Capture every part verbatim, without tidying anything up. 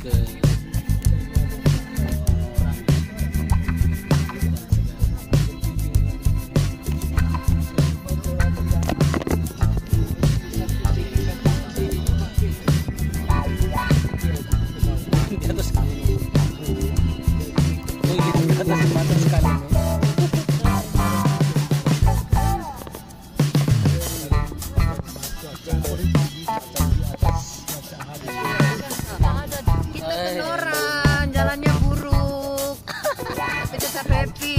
ke di atas. Oh gitu, di atas mata sekali nih. Kita orang jalannya buruk, tapi tetap happy.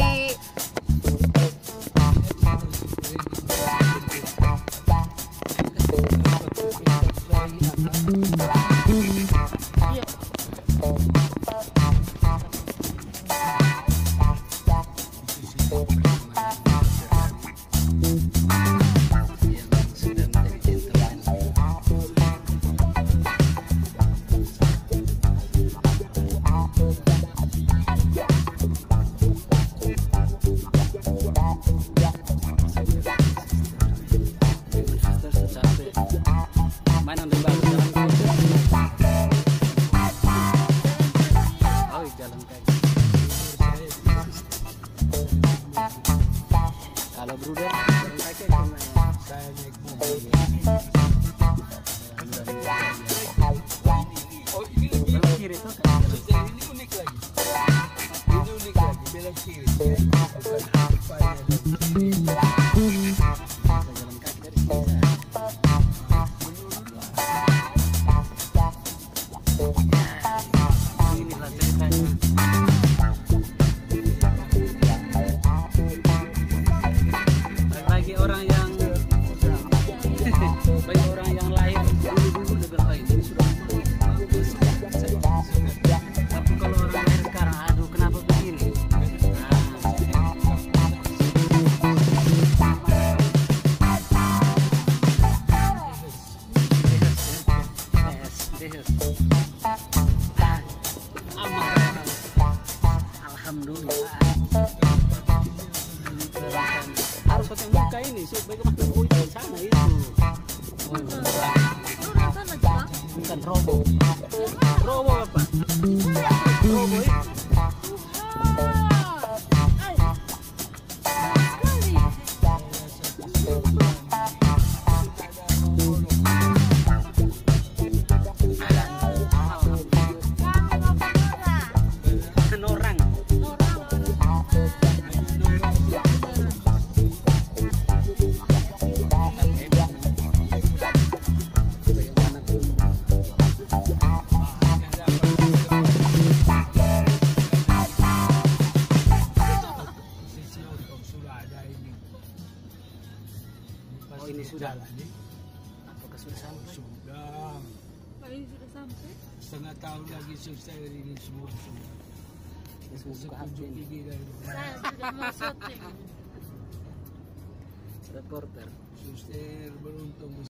Kalau Bruder jalan kaki cuma saya naik mobil. Oh ini belok kiri tuh kan? Ini unik lagi. Ini unik lagi belok kiri. Bukan apa ya? Jalan kaki dari sini. Inilah ceritanya. Bagi orang yang bagi orang yang lahir dulu-dulu udah berapa ini sudah bagus. Tapi kalau orang lahir sekarang, aduh kenapa begini? Alhamdulillah. Harus pakai muka ini supaya kemana? Oh itu sana itu. Oh, bukan robo. Robo apa? Robo itu. Orang. Oh ini sudah nih. Apakah sudah sampai? Sudah. Pak ini sudah sampai? Setengah tahun lagi selesai ini semua semua. Sekunjuk gigi dari Saya sudah mau syuting. Reporter. Suster beruntung